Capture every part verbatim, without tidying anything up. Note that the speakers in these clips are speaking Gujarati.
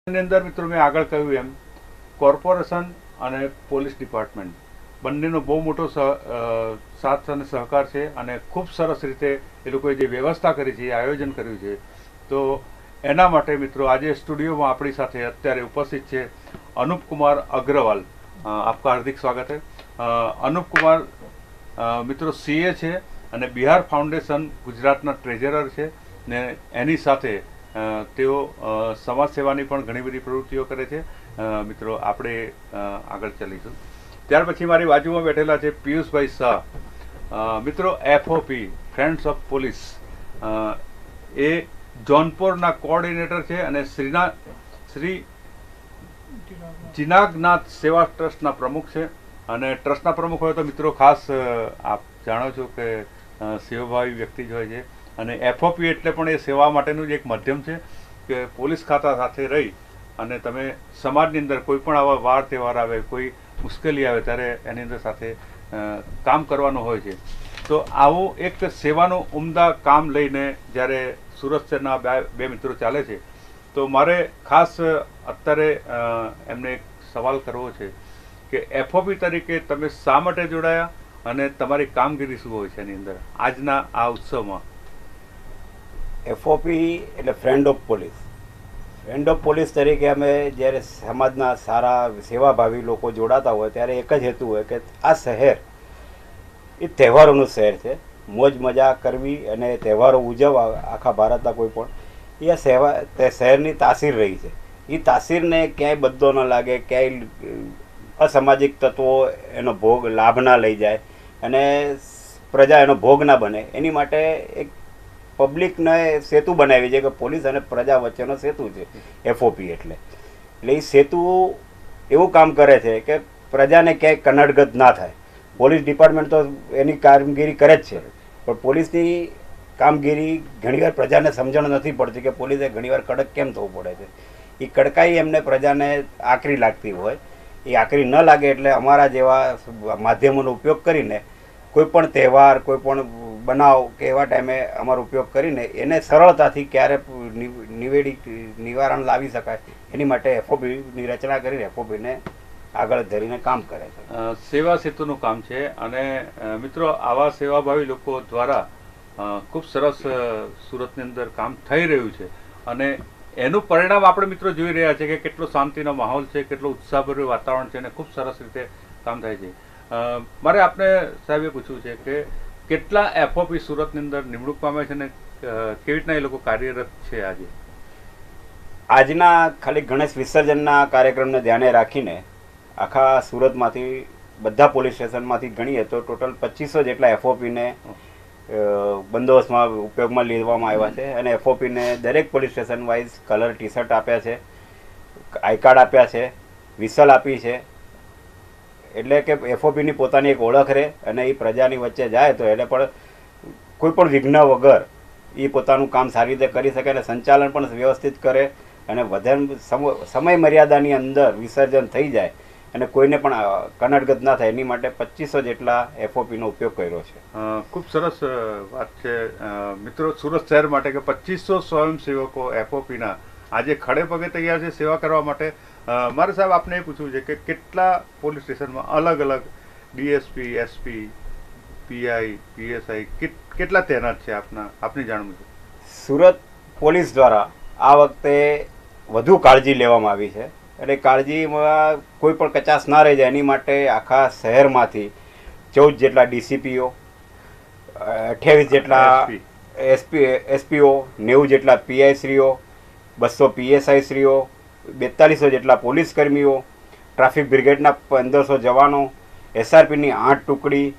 અંદર મિત્રો મેં આગળ કહ્યું એમ કોર્પોરેશન અને પોલીસ ડિપાર્ટમેન્ટ બંનેનો બહુ મોટો સાથ અને સહકાર છે અને ખૂબ સરસ રીતે એ લોકોએ જે વ્યવસ્થા કરી છે, આયોજન કર્યું છે, તો એના માટે મિત્રો આજે સ્ટુડિયોમાં આપણી સાથે અત્યારે ઉપસ્થિત છે અનુપ કુમાર અગ્રવાલ। આપકા હાર્દિક સ્વાગત है। અનુપ કુમાર મિત્રો સીએ છે અને બિહાર ફાઉન્ડેશન ગુજરાતના ટ્રેઝરર છે ને એની સાથે તેઓ સમાજ સેવાની પણ ઘણી બધી પ્રવૃત્તિઓ કરે છે। મિત્રો આપણે આગળ ચાલીશું। ત્યાર પછી મારી બાજુમાં બેઠેલા છે પિયુષભાઈ શાહ। મિત્રો એફઓપી ફ્રેન્ડ્સ ઓફ પોલીસ એ જોનપુરના કોઓર્ડિનેટર છે અને શ્રીના શ્રી જીનાગનાથ સેવા ટ્રસ્ટના પ્રમુખ છે। અને ટ્રસ્ટના પ્રમુખ હોય તો મિત્રો ખાસ આપ જાણો છો કે સેવાભાવી વ્યક્તિ જ હોય છે અને એફઓપી એટલે પણ એ સેવા માટેનું જ એક માધ્યમ છે કે પોલીસ ખાતા સાથે રહી અને તમે સમાજની અંદર કોઈ પણ આવા વાર તહેવાર આવે, કોઈ મુશ્કેલી આવે ત્યારે એની અંદર સાથે કામ કરવાનું હોય છે। તો આવું એક સેવાનું ઉમદા કામ લઈને જ્યારે સુરત શહેરના બે મિત્રો ચાલે છે તો મારે ખાસ અત્યારે એમને એક સવાલ કરવો છે કે એફઓપી તરીકે તમે શા માટે જોડાયા અને તમારી કામગીરી શું હોય છે એની અંદર આજના આ ઉત્સવમાં? એફઓપી એટલે friend of police. Friend of police તરીકે અમે જ્યારે સમાજના સારા સેવાભાવી લોકો જોડાતા હોય ત્યારે એક જ હેતુ હોય કે આ શહેર એ તહેવારોનું શહેર છે, મોજ મજા કરવી અને તહેવારો ઉજવવા આખા ભારતના કોઈ પણ એ સેવા તે શહેરની તાસીર રહી છે। એ તાસીરને ક્યાંય બધો ન લાગે, ક્યાંય અસામાજિક તત્વો એનો ભોગ લાભ ના લઈ જાય અને પ્રજા એનો ભોગ ના બને એની માટે એક પબ્લિકને સેતુ બનાવી છે કે પોલીસ અને પ્રજા વચ્ચેનો સેતુ છે એફઓપી એટલે એટલે એ સેતુ એવું કામ કરે છે કે પ્રજાને ક્યાંય કનડગત ના થાય। પોલીસ ડિપાર્ટમેન્ટ તો એની કામગીરી કરે જ છે પણ પોલીસની કામગીરી ઘણીવાર પ્રજાને સમજણ નથી પડતી કે પોલીસે ઘણીવાર કડક કેમ થવું પડે છે। એ કડકાઈ એમને પ્રજાને આકરી લાગતી હોય, એ આકરી ન લાગે એટલે અમારા જેવા માધ્યમોનો ઉપયોગ કરીને કોઈ પણ તહેવાર, કોઈ પણ બનાવ કે એવા ટાઈમે અમારો ઉપયોગ કરીને એને સરળતાથી ક્યારે નિવેડી નિવારણ લાવી શકાય એની માટે એફઓપીની રચના કરીને એફઓપીને આગળ ધરીને કામ કરે છે। સેવા સેતુનું કામ છે અને મિત્રો આવા સેવાભાવી લોકો દ્વારા ખૂબ સરસ સુરતની અંદર કામ થઈ રહ્યું છે અને એનું પરિણામ આપણે મિત્રો જોઈ રહ્યા છે કે કેટલો શાંતિનો માહોલ છે, કેટલો ઉત્સાહભર્યું વાતાવરણ છે અને ખૂબ સરસ રીતે કામ થાય છે। મારે આપને સાહેબે પૂછવું છે કે કેટલા એફઓપી સુરતની અંદર નિમણૂક પામે છે અને કેવી રીતના એ લોકો કાર્યરત છે આજે? આજના ખાલી ગણેશ વિસર્જનના કાર્યક્રમને ધ્યાને રાખીને આખા સુરતમાંથી બધા પોલીસ સ્ટેશનમાંથી ગણીએ તો ટોટલ પચીસો જેટલા એફઓપીને બંદોબસ્તમાં ઉપયોગમાં લેવામાં આવ્યા છે અને એફઓપીને દરેક police station wise colour T shirt આપ્યા છે, આઈ કાર્ડ આપ્યા છે, વિસલ આપી છે એટલે કે એફઓપીની પોતાની એક ઓળખ રહે અને એ પ્રજાની વચ્ચે જાય તો એટલે પણ કોઈ પણ વિઘ્ન વગર એ પોતાનું કામ સારી રીતે કરી શકે અને સંચાલન પણ વ્યવસ્થિત કરે અને વધારે સમય મર્યાદાની અંદર વિસર્જન થઈ જાય અને કોઈને પણ કનડગત ના થાય એની માટે પચીસો જેટલા એફઓપીનો ઉપયોગ કર્યો છે। ખૂબ સરસ વાત છે મિત્રો સુરત શહેર માટે કે પચીસો સ્વયંસેવકો એફઓપીના આજે ખડે પગે તૈયાર છે સેવા કરવા માટે। મારે સાહેબ આપને એ પૂછવું છે કે કેટલા પોલીસ સ્ટેશનમાં અલગ અલગ ડીએસપી, એસપી, પીઆઈ, પીએસઆઈ કેટલા તૈનાત છે આપના આપની જાણ મુજબ? સુરત પોલીસ દ્વારા આ વખતે વધુ કાળજી લેવામાં આવી છે એટલે કાળજીમાં કોઈ પણ કચાશ ના રહી જાય એની માટે આખા શહેરમાંથી ચૌદ જેટલા ડીસીપીઓ, અઠ્યાવીસ જેટલા એસપી એસપીઓ, નેવું જેટલા પીઆઈશ્રીઓ, બસો પીએસઆઈ શ્રીઓ, બેતાલીસો જેટલા પોલીસ કર્મીઓ, ટ્રાફિક બ્રિગેડના પંદરસો જવાનો, એસઆરપીની આઠ ટુકડી,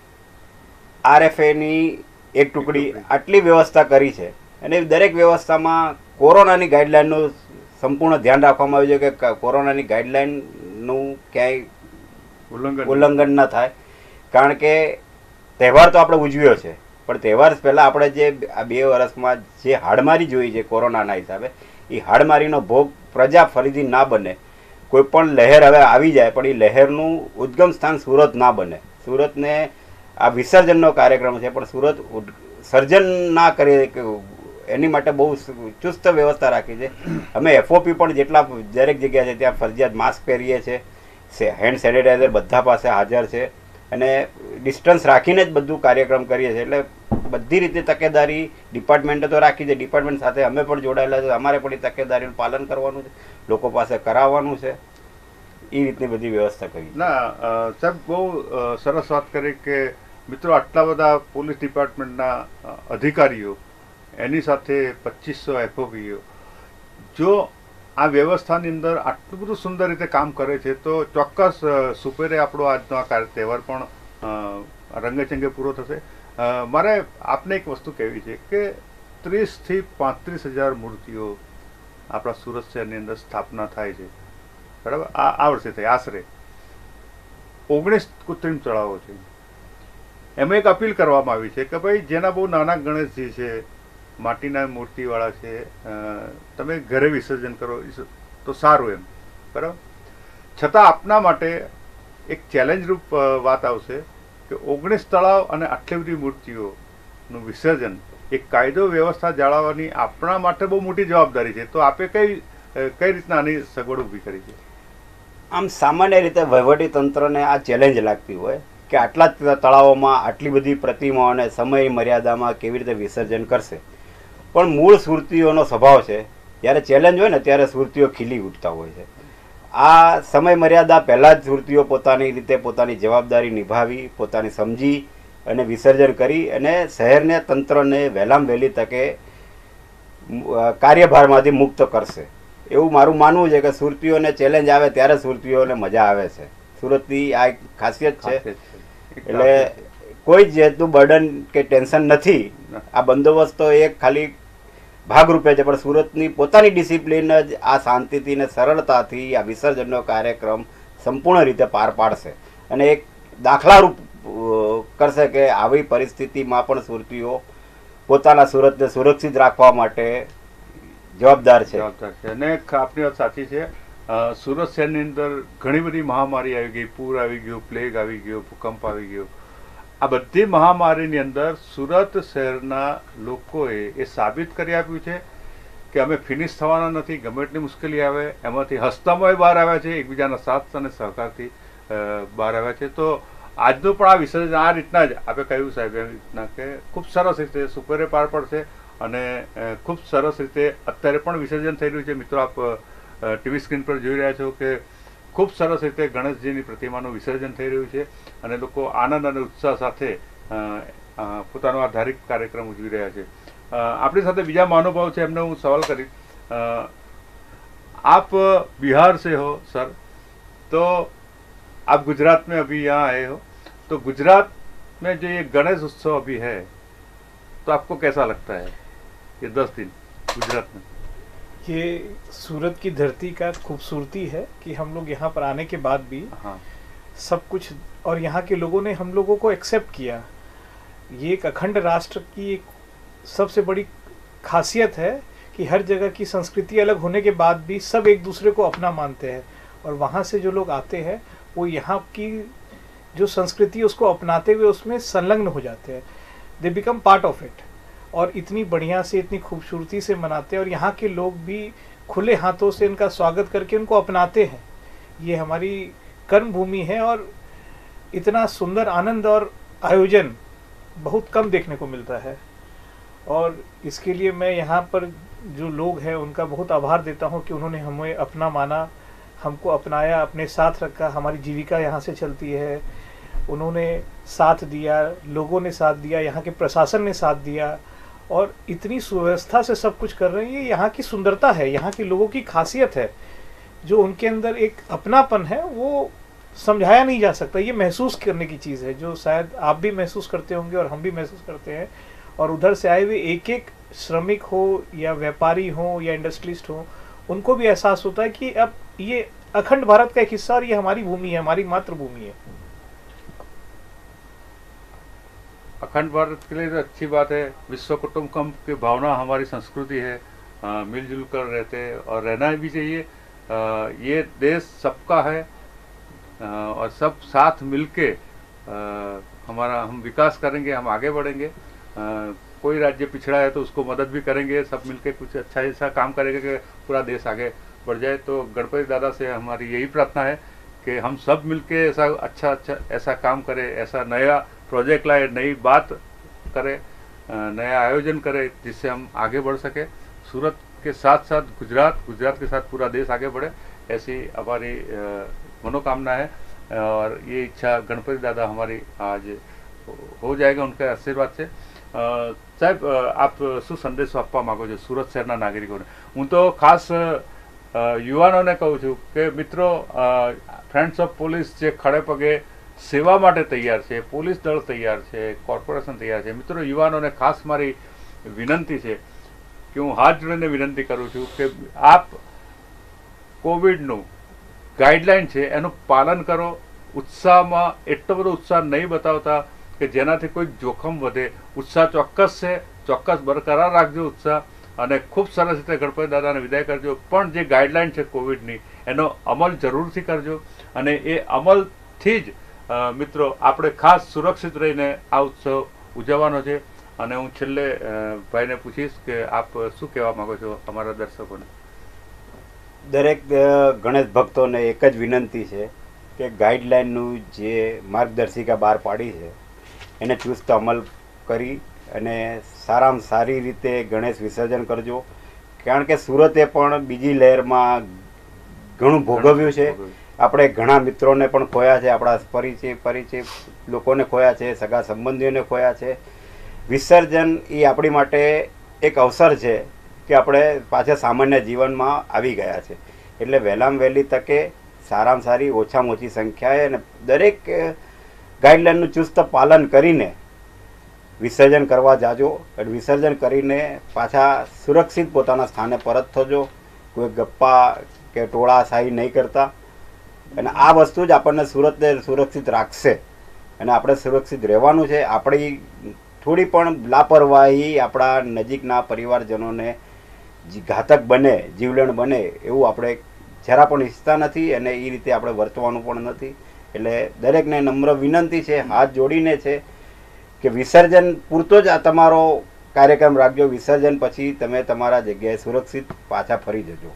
આરએફએની એક ટુકડી, આટલી વ્યવસ્થા કરી છે અને દરેક વ્યવસ્થામાં કોરોનાની ગાઈડલાઇનનું સંપૂર્ણ ધ્યાન રાખવામાં આવ્યું છે કે કોરોનાની ગાઈડલાઇનનું ક્યાંય ઉલ્લંઘન ઉલ્લંઘન ન થાય કારણ કે તહેવાર તો આપણે ઉજવ્યો છે પણ તહેવાર પહેલાં આપણે જે આ બે વર્ષમાં જે હાડમારી જોઈ છે કોરોનાના હિસાબે એ હાડમારીનો ભોગ પ્રજા ફરીથી ના બને। કોઈ પણ લહેર હવે આવી જાય પણ એ લહેરનું ઉદ્ગમ સ્થાન સુરત ના બને। સુરતને આ વિસર્જનનો કાર્યક્રમ છે પણ સુરત સર્જન ના કરે એની માટે બહુ ચુસ્ત વ્યવસ્થા રાખી છે. અમે એફઓપી પણ જેટલા દરેક જગ્યા છે ત્યાં ફરજિયાત માસ્ક પહેરીએ છીએ, હેન્ડ સેનિટાઈઝર બધા પાસે હાજર છે અને ડિસ્ટન્સ રાખીને જ બધું કાર્યક્રમ કરીએ છીએ. એટલે બધી રીતે તકેદારી ડિપાર્ટમેન્ટે તો રાખી છે, ડિપાર્ટમેન્ટ સાથે અમે પણ જોડાયેલા છે. અમારે પણ એ તકેદારીનું પાલન કરવાનું છે, લોકો પાસે કરાવવાનું છે, એ રીતની બધી વ્યવસ્થા કરી. ના સાહેબ, બહુ સરસ વાત કરી કે મિત્રો આટલા બધા પોલીસ ડિપાર્ટમેન્ટના અધિકારીઓ, એની સાથે પચીસો એફઓપીઓ, જો આ વ્યવસ્થાની અંદર આટલું બધું સુંદર રીતે કામ કરે છે તો ચોક્કસ સુપેરે આપણો આજનો આ કાર્ય તહેવાર પણ રંગેચંગે પૂરો થશે. મારે આપને એક વસ્તુ કહેવી છે કે ત્રીસથી પાંત્રીસ હજાર મૂર્તિઓ આપણા સુરત શહેરની અંદર સ્થાપના થાય છે, બરાબર. આ આ વર્ષે થઈ આશરે ઓગણીસ કૃત્રિમ તળાવો છે. એમાં એક અપીલ કરવામાં આવી છે કે ભાઈ જેના બહુ નાના ગણેશજી છે, માટીના મૂર્તિવાળા છે, તમે ઘરે વિસર્જન કરો તો સારું એમ, બરાબર. છતાં આપના માટે એક ચેલેન્જ રૂપ વાત આવશે કે ઓગણીસ તળાવ અને આટલી બધી મૂર્તિઓનું વિસર્જન, એક કાયદો વ્યવસ્થા જાળવવાની આપણા માટે બહુ મોટી જવાબદારી છે. તો આપે કઈ કઈ રીતના આની સગવડ ઊભી કરી છે? આમ સામાન્ય રીતે વહીવટી તંત્રને આ ચેલેન્જ લાગતી હોય કે આટલા જ તળાવોમાં આટલી બધી પ્રતિમાઓને સમય મર્યાદામાં કેવી રીતે વિસર્જન કરશે. પણ મૂળ સુરતીઓનો સ્વભાવ છે, જ્યારે ચેલેન્જ હોય ને ત્યારે સુરતીઓ ખીલી ઉઠતા હોય છે. આ સમય મર્યાદા પહેલાં જ સુરતીઓ પોતાની રીતે પોતાની જવાબદારી નિભાવી, પોતાની સમજી અને વિસર્જન કરી અને શહેરને તંત્રને વહેલામાં વહેલી તકે કાર્યભારમાંથી મુક્ત કરશે એવું મારું માનવું છે. કે સુરતીઓને ચેલેન્જ આવે ત્યારે સુરતીઓને મજા આવે છે. સુરતની આ એક ખાસિયત છે. એટલે કોઈ જ જાતનું બર્ડન કે ટેન્શન નથી. આ બંદોબસ્ત તો એક ખાલી ભાગરૂપે છે, પણ સુરતની પોતાની ડિસિપ્લિન જ આ શાંતિથી ને સરળતાથી આ વિસર્જનનો કાર્યક્રમ સંપૂર્ણ રીતે પાર પાડશે અને એક દાખલારૂપ કરશે કે આવી પરિસ્થિતિમાં પણ સુરતીઓ પોતાના સુરતને સુરક્ષિત રાખવા માટે જવાબદાર છે. જવાબદાર છે અને આપની વાત સાચી છે. સુરત શહેરની અંદર ઘણી બધી મહામારી આવી ગઈ, પૂર આવી ગયું, પ્લેગ આવી ગયો, ભૂકંપ આવી ગયો. આ બધી મહામારીની અંદર સુરત શહેરના લોકોએ એ સાબિત કરી આપ્યું છે કે અમે ફિનિશ થવાના નથી. ગમે એટલી મુશ્કેલી આવે એમાંથી હસતામાં બહાર આવ્યા છે, એકબીજાના સાથ અને સહકારથી બહાર આવ્યા છે. તો આજનું પણ આ વિસર્જન આ રીતના જ આપણે કહ્યું સાહેબ, એવી રીતના કે ખૂબ સરસ રીતે સુપેરે પાર પડશે અને ખૂબ સરસ રીતે અત્યારે પણ વિસર્જન થઈ રહ્યું છે. મિત્રો, આપ ટીવી સ્ક્રીન પર જોઈ રહ્યા છો કે ખૂબ સરસ રીતે ગણેશજીની પ્રતિમાનું વિસર્જન થઈ રહ્યું છે અને લોકો આનંદ અને ઉત્સાહ સાથે પોતાનો આ ધાર્મિક કાર્યક્રમ ઉજવી રહ્યા છે. આપણી સાથે બીજા મહાનુભાવ છે, એમને હું સવાલ કરી. आप बिहार से हो सर, तो आप गुजरात में अभी यहाँ आए हो, तो गुजरात में जो ये गणेश उत्सव अभी है तो आपको कैसा लगता है ये दस दिन गुजरात में? ये सूरत की धरती का खूबसूरती है कि हम लोग यहाँ पर आने के बाद भी हाँ सब कुछ और यहाँ के लोगों ने हम लोगों को एक्सेप्ट किया. ये एक अखंड राष्ट्र की एक सबसे बड़ी खासियत है कि हर जगह की संस्कृति अलग होने के बाद भी सब एक दूसरे को अपना मानते हैं और वहाँ से जो लोग आते हैं वो यहाँ की जो संस्कृति उसको अपनाते हुए उसमें संलग्न हो जाते हैं. They become part of it और इतनी बढ़िया से इतनी खूबसूरती से मनाते हैं और यहाँ के लोग भी खुले हाथों से इनका स्वागत करके उनको अपनाते हैं. ये हमारी कर्म भूमि है और इतना सुंदर आनंद और आयोजन बहुत कम देखने को मिलता है और इसके लिए मैं यहाँ पर जो लोग हैं उनका बहुत आभार देता हूँ कि उन्होंने हमें अपना माना, हमको अपनाया, अपने साथ रखा. हमारी जीविका यहाँ से चलती है. उन्होंने साथ दिया, लोगों ने साथ दिया, यहाँ के प्रशासन ने साथ दिया और इतनी सुव्यवस्था से सब कुछ कर रहे हैं. ये यहाँ की सुंदरता है, यहाँ के लोगों की खासियत है. जो उनके अंदर एक अपनापन है वो समझाया नहीं जा सकता. ये महसूस करने की चीज़ है जो शायद आप भी महसूस करते होंगे और हम भी महसूस करते हैं. और उधर से आए हुए एक एक श्रमिक हो या व्यापारी हो या इंडस्ट्रियलिस्ट हो, उनको भी एहसास होता है कि अब ये अखंड भारत का एक हिस्सा और ये हमारी भूमि है, हमारी मातृभूमि है. अखंड भारत के लिए तो अच्छी बात है. विश्व कुटुंबकम की भावना हमारी संस्कृति है. मिलजुल कर रहते हैं और रहना भी चाहिए. आ, ये देश सबका है आ, और सब साथ मिलके आ, हमारा हम विकास करेंगे, हम आगे बढ़ेंगे. आ, कोई राज्य पिछड़ा है तो उसको मदद भी करेंगे, सब मिलके कुछ अच्छा ऐसा काम करेंगे कि पूरा देश आगे बढ़ जाए। तो गणपति दादा से हमारी यही प्रार्थना है कि हम सब मिलके ऐसा अच्छा अच्छा ऐसा काम करें, ऐसा नया प्रोजेक्ट लाए, नई बात करें, नया आयोजन करें, जिससे हम आगे बढ़ सके। सूरत के साथ साथ गुजरात, गुजरात के साथ पूरा देश आगे बढ़े, ऐसी हमारी मनोकामना है। और ये इच्छा गणपति दादा हमारी आज हो जाएगा उनके आशीर्वाद से। साહેબ, આપ શું સંદેશો આપવા માગો છો સુરત શહેરના નાગરિકોને? હું તો ખાસ યુવાનોને કહું છું કે મિત્રો, ફ્રેન્ડ્સ ઓફ પોલીસ જે ખડે પગે સેવા માટે તૈયાર છે, પોલીસ દળ તૈયાર છે, કોર્પોરેશન તૈયાર છે. મિત્રો, યુવાનોને ખાસ મારી વિનંતી છે કે હું હાથ જોડીને વિનંતી કરું છું કે આપ કોવિડનું ગાઈડલાઈન છે એનું પાલન કરો. ઉત્સાહમાં એટલો બધો ઉત્સાહ નહીં બતાવતા કે જેનાથી કોઈ જોખમ વધે. ઉત્સાહ ચોક્કસ છે, ચોક્કસ બરકરાર રાખજો ઉત્સાહ, અને ખૂબ સરસ રીતે ગણપતિ દાદાને વિદાય કરજો. પણ જે ગાઈડલાઈન છે કોવિડની એનો અમલ જરૂરથી કરજો, અને એ અમલથી જ મિત્રો આપણે ખાસ સુરક્ષિત રહીને આ ઉત્સવ ઉજવવાનો છે. અને હું છેલ્લે ભાઈને પૂછીશ કે આપ શું કહેવા માંગો છો અમારા દર્શકોને? દરેક ગણેશ ભક્તોને એક જ વિનંતી છે કે ગાઈડલાઈનનું જે માર્ગદર્શિકા બહાર પાડી છે એને ચુસ્ત અમલ કરી અને સારામાં સારી રીતે ગણેશ વિસર્જન કરજો. કારણ કે સુરતે પણ બીજી લહેરમાં ઘણું ભોગવ્યું છે. આપણે ઘણા મિત્રોને પણ ખોયા છે, આપણા પરિચય પરિચય લોકોને ખોયા છે, સગા સંબંધીઓને ખોયા છે. વિસર્જન એ આપણી માટે એક અવસર છે કે આપણે પાછા સામાન્ય જીવનમાં આવી ગયા છે. એટલે વહેલામાં વહેલી તકે સારામાં સારી ઓછામાં ઓછી સંખ્યાએ અને દરેક ગાઈડલાઈનનું ચુસ્ત પાલન કરીને વિસર્જન કરવા જાજો. વિસર્જન કરીને પાછા સુરક્ષિત પોતાના સ્થાને પરત થજો. કોઈ ગપ્પા કે ટોળા શાહી નહીં કરતા. અને આ વસ્તુ જ આપણને સુરતને સુરક્ષિત રાખશે અને આપણે સુરક્ષિત રહેવાનું છે. આપણી થોડી પણ લાપરવાહી આપણા નજીકના પરિવારજનોને ઘાતક બને, જીવલેણ બને એવું આપણે જરા પણ ઈચ્છતા નથી, અને એ રીતે આપણે વર્તવાનું પણ નથી. એટલે દરેકને નમ્ર વિનંતી છે, હાથ જોડીને છે કે વિસર્જન પૂરતો જ આ તમારો કાર્યક્રમ રાખજો. વિસર્જન પછી તમે તમારા જગ્યાએ સુરક્ષિત પાછા ફરી જજો.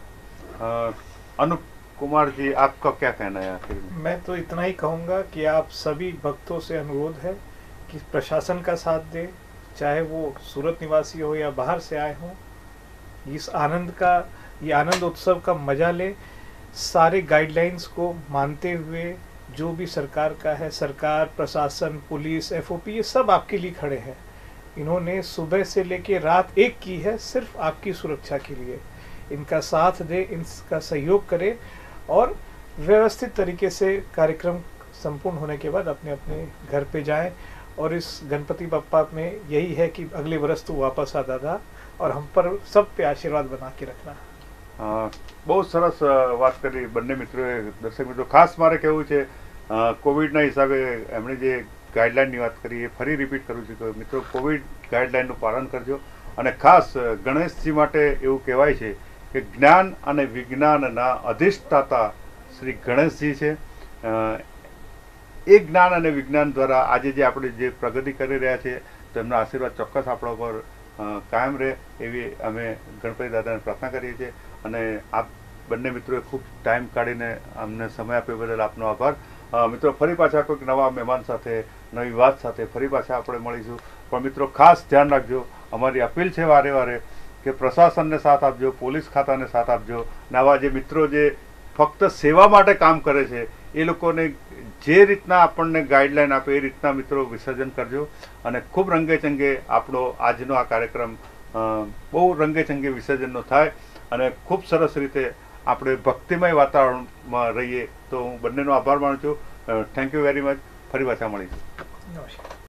અનુપ कुमार जी, आपका क्या कहना है आखिर में? मैं तो इतना ही कहूँगा कि आप सभी भक्तों से अनुरोध है कि प्रशासन का साथ दें, चाहे वो सूरत निवासी हो या बाहर से आए हों. इस आनंद का, ये आनंद उत्सव का मजा लें, सारे गाइडलाइंस को मानते हुए. जो भी सरकार का है, सरकार, प्रशासन, पुलिस, एफओपी, ये सब आपके लिए खड़े हैं. इन्होंने सुबह से लेके रात एक की है सिर्फ आपकी सुरक्षा के लिए. इनका साथ दे, इनका सहयोग करें और व्यवस्थित तरीके से कार्यक्रम संपूर्ण होने के बाद अपने अपने घर पे जाएं. और इस गणपति बप्पा में यही है कि अगले वर्ष तो वापस आता था और हम पर सब पे आशीर्वाद बना के रखना. બહુ સરસ વાત કરી બંને મિત્રોએ. દર્શક મિત્રો, ખાસ મારે કહેવું છે, કોવિડના હિસાબે એમણે જે ગાઈડલાઇનની વાત કરી એ ફરી રિપીટ કરું છું કે મિત્રો, કોવિડ ગાઈડલાઇનનું પાલન કરજો. અને ખાસ ગણેશજી માટે એવું કહેવાય છે કે જ્ઞાન અને વિજ્ઞાનના અધિષ્ઠાતા શ્રી ગણેશજી છે. એ જ્ઞાન અને વિજ્ઞાન દ્વારા આજે જે આપણે જે પ્રગતિ કરી રહ્યા છીએ તેમના આશીર્વાદ ચોક્કસ આપણા પર કાયમ રહે એવી અમે ગણપતિ દાદાને પ્રાર્થના કરીએ છીએ. અને આપ બંને મિત્રોએ ખૂબ ટાઈમ કાઢીને અમને સમય આપ્યો બદલ આપનો આભાર. મિત્રો, ફરી પાછા કોઈક નવા મહેમાન સાથે, નવી વાત સાથે ફરી પાછા આપણે મળીશું. પણ મિત્રો, ખાસ ધ્યાન રાખજો, અમારી અપીલ છે વારે વારે કે પ્રશાસનને સાથ આપજો, પોલીસ ખાતાને સાથ આપજો. અને આવા જે મિત્રો જે ફક્ત સેવા માટે કામ કરે છે એ લોકોને જે રીતના આપણને ગાઈડલાઈન આપે એ રીતના મિત્રો વિસર્જન કરજો. અને ખૂબ રંગે ચંગે આપણો આજનો આ કાર્યક્રમ બહુ રંગે ચંગે વિસર્જનનો થાય અને ખૂબ સરસ રીતે આપણે ભક્તિમય વાતાવરણમાં રહીએ. તો હું બંનેનો આભાર માનું છું. Thank you very much. ફરી પાછા મળીશું. નમસ્કાર.